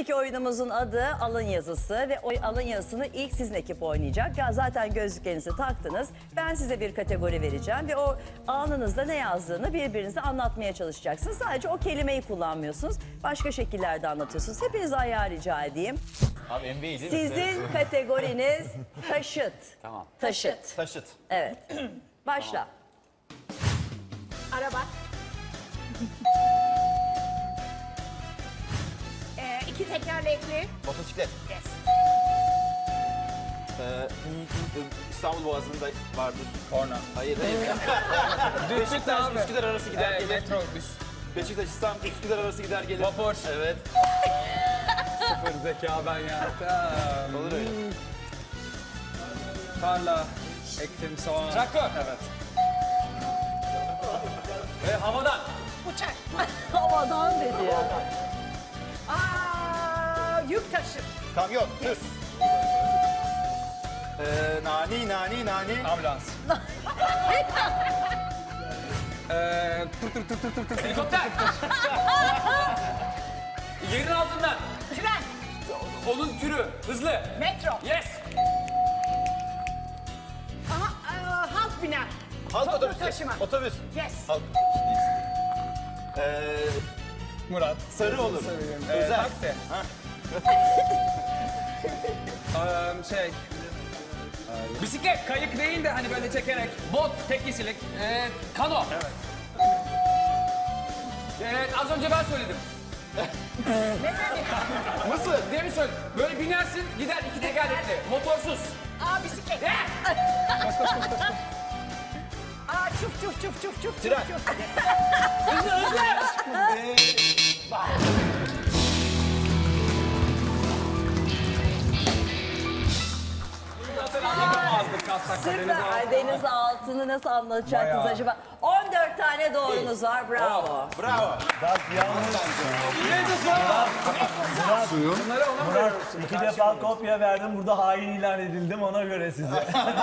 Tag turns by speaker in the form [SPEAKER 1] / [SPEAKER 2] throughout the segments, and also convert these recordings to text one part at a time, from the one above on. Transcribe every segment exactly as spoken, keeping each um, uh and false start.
[SPEAKER 1] Şimdiki oyunumuzun adı alın yazısı ve o alın yazısını ilk sizin ekip oynayacak. Ya zaten gözlüklerinizi taktınız. Ben size bir kategori vereceğim ve o alnınızda ne yazdığını birbirinize anlatmaya çalışacaksınız. Sadece o kelimeyi kullanmıyorsunuz. Başka şekillerde anlatıyorsunuz. Hepinize ayağı rica edeyim.
[SPEAKER 2] Abi N B A değil mi?
[SPEAKER 1] Sizin kategoriniz taşıt.
[SPEAKER 2] Tamam.
[SPEAKER 1] Taşıt.
[SPEAKER 2] Taşıt.
[SPEAKER 1] Evet. Başla.
[SPEAKER 3] Araba. ee, iki tekerlekli.
[SPEAKER 2] Motosiklet.
[SPEAKER 3] Yes.
[SPEAKER 2] Ee, İstanbul Boğazı'nda vardır.
[SPEAKER 4] Korna.
[SPEAKER 2] Hayır hayır. Beşiktaş Üsküdar arası gider
[SPEAKER 4] Ee,
[SPEAKER 2] gelir.
[SPEAKER 4] metrobüs.
[SPEAKER 2] Beşiktaş İstanbul Üsküdar arası gider gelir.
[SPEAKER 4] Vapur.
[SPEAKER 2] Evet.
[SPEAKER 4] Sıfır zeka ben ya. Tamam.
[SPEAKER 2] Olur öyle.
[SPEAKER 4] Tarla. Ektim soğan. Traktör. Evet.
[SPEAKER 2] Ve havadan.
[SPEAKER 3] Uçak.
[SPEAKER 1] Havadan dedi ya.
[SPEAKER 3] Aa, yük taşı.
[SPEAKER 2] Kamyon. Yes. Ee, nani nani nani.
[SPEAKER 4] Ambulans. Eee... Tır tır tır tır tır tır.
[SPEAKER 5] Helikopter. Yerin altından.
[SPEAKER 3] Tren.
[SPEAKER 5] Onun türü. Hızlı.
[SPEAKER 3] Metro.
[SPEAKER 5] Yes.
[SPEAKER 3] Aha, aa, halk biner.
[SPEAKER 2] Halk
[SPEAKER 3] Toplu
[SPEAKER 2] otobüsü.
[SPEAKER 3] taşıma.
[SPEAKER 2] Otobüs.
[SPEAKER 3] Yes.
[SPEAKER 2] Halk. Ee,
[SPEAKER 4] Murat.
[SPEAKER 2] sarı olur.
[SPEAKER 4] Ee,
[SPEAKER 2] Özel.
[SPEAKER 4] taksi.
[SPEAKER 2] Ha.
[SPEAKER 4] Eee şey... Bisiklet, kayık değil de hani böyle çekerek.
[SPEAKER 5] Bot. Tek kişilik. Ee, kano.
[SPEAKER 4] Evet.
[SPEAKER 5] Evet, az önce ben söyledim.
[SPEAKER 2] Mısır.
[SPEAKER 5] Demin söyledim. Böyle binersin gider iki tekerlekli. Motorsuz.
[SPEAKER 3] Aa, bisiklet.
[SPEAKER 5] Ne?
[SPEAKER 3] Aa, çuf çuf çuf çuf çuf.
[SPEAKER 2] Tren.
[SPEAKER 3] çuf, çuf.
[SPEAKER 5] Hızlı hızlı.
[SPEAKER 4] Yapamazdık kalsak da deniz altı.
[SPEAKER 1] Süper. Deniz altını nasıl anlatacaktınız
[SPEAKER 4] Bayağı.
[SPEAKER 1] acaba? on dört tane doğrunuz var. Bravo.
[SPEAKER 2] Bravo.
[SPEAKER 6] Bak yalnız
[SPEAKER 4] Bunları ona mı
[SPEAKER 6] Murat
[SPEAKER 4] veriyorsun?
[SPEAKER 6] iki defa kopya verdim. Burada hain ilan edildim ona göre size.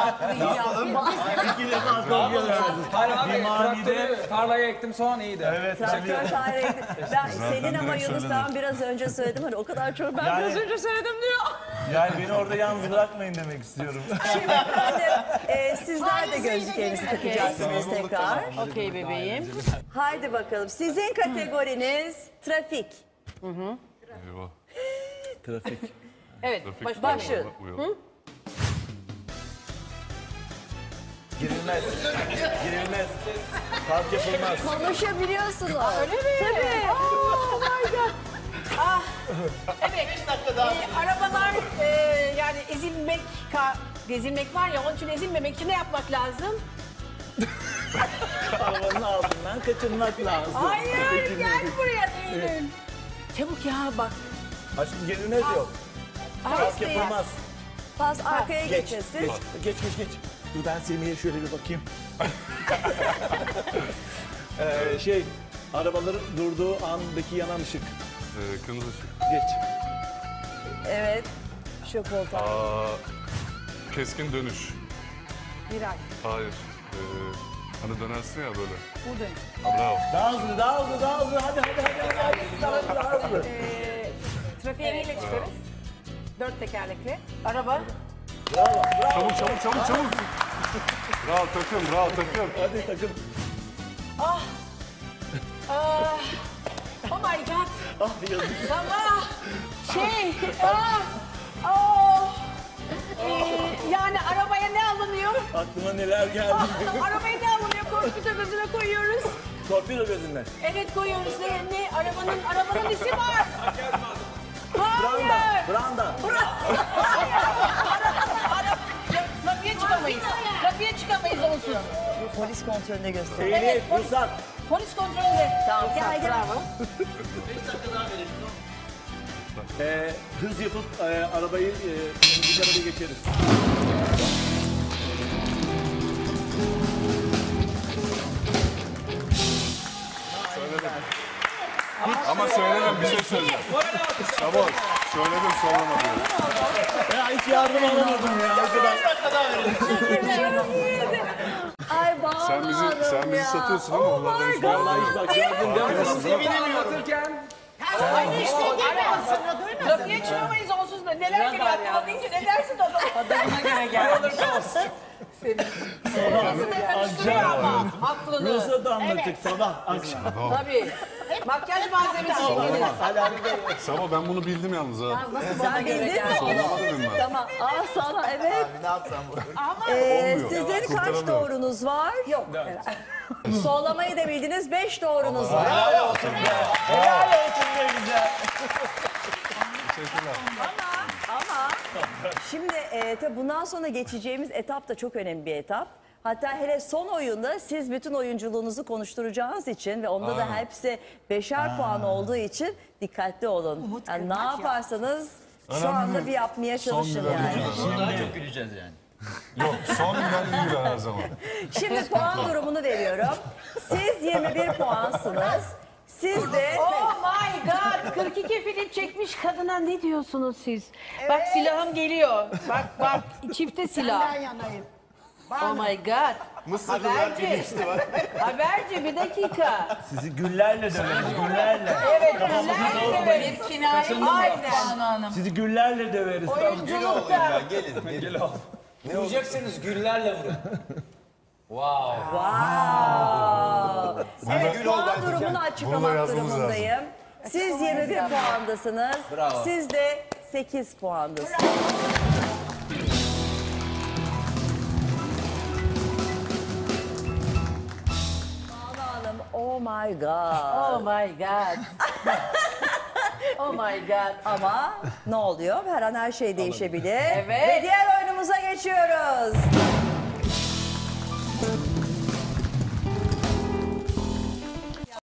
[SPEAKER 6] iki defa kopya verdim.
[SPEAKER 4] Hayır abi,
[SPEAKER 6] Bir manide...
[SPEAKER 4] traktörü, tarlaya ektim soğan iyiydi.
[SPEAKER 6] Evet
[SPEAKER 1] Traktör
[SPEAKER 6] tabii.
[SPEAKER 1] tarihi. Ben senin ama Yunus ben biraz önce söyledim. Hani o kadar çok ben
[SPEAKER 6] Yani-
[SPEAKER 1] biraz önce söyledim diyor.
[SPEAKER 6] Yani beni orada yalnız bırakmayın demek istiyorum.
[SPEAKER 1] Şimdi efendim e, sizler de gözlüklerinizi takacaksınız tekrar.
[SPEAKER 7] Okey bebeğim.
[SPEAKER 1] Haydi bakalım. Sizin kategoriniz trafik.
[SPEAKER 8] Eyvah.
[SPEAKER 6] Trafik.
[SPEAKER 7] Evet,
[SPEAKER 8] Trafik
[SPEAKER 7] baş,
[SPEAKER 8] kurallarına
[SPEAKER 1] başlıyor.
[SPEAKER 8] uyalım.
[SPEAKER 6] Girilmez. Girilmez. Park yapılmaz.
[SPEAKER 1] Konuşabiliyorsunuz.
[SPEAKER 3] Öyle mi?
[SPEAKER 1] Tabii.
[SPEAKER 3] Oh my god. Ah, evet. Ee, arabalar e, yani ezilmek, ka, gezilmek var ya onun için ezilmemek için ne yapmak lazım?
[SPEAKER 6] Arabanın altından kaçınmak lazım.
[SPEAKER 3] Hayır gel buraya değilim. Çabuk ya bak.
[SPEAKER 6] Aşkım girilmez yok. Park yapılmaz.
[SPEAKER 1] Pas arkaya
[SPEAKER 6] Geç.
[SPEAKER 1] geçesin.
[SPEAKER 6] Geç. Geç geç geç. Dur ben Semih'e şöyle bir bakayım. ee, şey, arabaların durduğu andaki yanan ışık.
[SPEAKER 8] Ee, kırmızı ışık.
[SPEAKER 6] Geç.
[SPEAKER 1] Evet. Şu koltuğa.
[SPEAKER 8] Aa, keskin dönüş.
[SPEAKER 3] Viraj.
[SPEAKER 8] Hayır. Ee, hani dönersin ya böyle.
[SPEAKER 3] Buradayım.
[SPEAKER 8] Bravo.
[SPEAKER 6] Daha hızlı, daha hızlı, daha hızlı. Hadi hadi hadi. hadi, hadi. Daha hızlı, daha hızlı.
[SPEAKER 3] Ee, trafiğe neyle çıkarız? Dört tekerlekli. Araba.
[SPEAKER 6] Bravo, bravo.
[SPEAKER 8] Çabuk çabuk çabuk çabuk. Bravo takım, bravo takım.
[SPEAKER 6] Hadi takım.
[SPEAKER 3] Ah. Ah. Oh my god.
[SPEAKER 6] Ah yazık.
[SPEAKER 3] Sabah. Şey. Ah. Oh. Ee, yani arabaya ne alınıyor?
[SPEAKER 6] Aklıma neler geldi.
[SPEAKER 3] Ah, arabaya ne alınıyor? Korkuta gözüne koyuyoruz.
[SPEAKER 6] Torpido gözünden.
[SPEAKER 3] Evet koyuyoruz. Ne? Ne? Arabanın arabanın ismi var. Hayır.
[SPEAKER 6] Branda, branda.
[SPEAKER 3] Ya, trafiğe çıkamayız. Trafiğe çıkamayız onsuz.
[SPEAKER 1] Polis kontrolünde gösteriyor.
[SPEAKER 6] Ehliyet, ruhsat.
[SPEAKER 3] Polis kontrolünde.
[SPEAKER 1] Tamam gel gel.
[SPEAKER 3] Bravo.
[SPEAKER 6] Ee, hız yapıp e, arabayı e, bir arabaya geçeriz.
[SPEAKER 8] Ama söylemem bir şey söyleyeceğim. Tamam. Söyledim sorulma diyor.
[SPEAKER 6] Ya hiç yardım alamadım ya.
[SPEAKER 1] Ay Banu
[SPEAKER 8] Sen bizi
[SPEAKER 1] Hanım
[SPEAKER 8] sen bizi
[SPEAKER 1] ya.
[SPEAKER 8] satıyorsun ama onlardan hiçbir
[SPEAKER 1] God.
[SPEAKER 8] yardım yok.
[SPEAKER 6] Bak gördün değil mi?
[SPEAKER 4] Sevinemiyorum. Anlatırken
[SPEAKER 3] Aynı işte değil mi? Trafiğe çıkamayız onsuz da. Neler geliyor aklıma deyince ne dersin o zaman?
[SPEAKER 1] Adamına göre gelmiş.
[SPEAKER 3] Nasıl da karıştırıyor ama aklını.
[SPEAKER 6] Nasıl da anlattık sabah akşam.
[SPEAKER 3] Tabii. Makyaj malzemesi ilgili.
[SPEAKER 8] Sabah ben bunu bildim yalnız ha.
[SPEAKER 1] Sen bildin mi?
[SPEAKER 8] Soramadım ben.
[SPEAKER 1] Tamam. Aa sana evet.
[SPEAKER 2] Ne yapsam bu?
[SPEAKER 1] Ee,
[SPEAKER 8] Olmuyor.
[SPEAKER 1] sizin kaç
[SPEAKER 8] Kurtaramıyorum.
[SPEAKER 1] doğrunuz var? Yok. Sollamayı da bildiniz. Beş doğrunuz var.
[SPEAKER 6] Helal olsun be güzel.
[SPEAKER 8] Teşekkürler.
[SPEAKER 1] Ama şimdi e, tabii bundan sonra geçeceğimiz etap da çok önemli bir etap. Hatta hele son oyunda siz bütün oyunculuğunuzu konuşturacağınız için ve onda da hepsi beşer puan olduğu için dikkatli olun. Yani ne yaparsanız şu anda bir yapmaya çalışın
[SPEAKER 8] gülen
[SPEAKER 1] yani.
[SPEAKER 8] gülen.
[SPEAKER 2] Daha çok güleceğiz yani.
[SPEAKER 8] Yok son gülen iyi gülen her zaman.
[SPEAKER 1] Şimdi puan durumunu veriyorum. Siz yirmi bir puansınız. Siz de
[SPEAKER 3] Oh my god! kırk iki film çekmiş kadına ne diyorsunuz siz? Bak silahım geliyor. Bak bak çifte silah.
[SPEAKER 7] Ben yanayım.
[SPEAKER 3] Oh my god.
[SPEAKER 2] Mısırlılar
[SPEAKER 3] Haberci.
[SPEAKER 2] birleşti var.
[SPEAKER 3] Haberci bir dakika.
[SPEAKER 6] Sizi güllerle döveriz güllerle.
[SPEAKER 3] Evet güzel bir kinaye. Aynen.
[SPEAKER 6] Sizi güllerle döveriz.
[SPEAKER 3] Oyunculukta.
[SPEAKER 2] Gelin. Gelin.
[SPEAKER 5] Vuracaksınız güllerle vurun. Wow.
[SPEAKER 1] Wow. Evet,
[SPEAKER 2] gül ol
[SPEAKER 1] puan
[SPEAKER 2] bence.
[SPEAKER 1] durumunu
[SPEAKER 8] Bunu da
[SPEAKER 1] açıklamak
[SPEAKER 8] yazmamız
[SPEAKER 1] durumundayım. Siz yirmi bir puandasınız.
[SPEAKER 5] Bravo.
[SPEAKER 1] Siz de sekiz puandasınız. Banu Hanım, oh my god.
[SPEAKER 3] Oh my god. Oh my god.
[SPEAKER 1] Ama ne oluyor? Her an her şey değişebilir.
[SPEAKER 3] Evet.
[SPEAKER 1] Ve diğer oyunumuza geçiyoruz.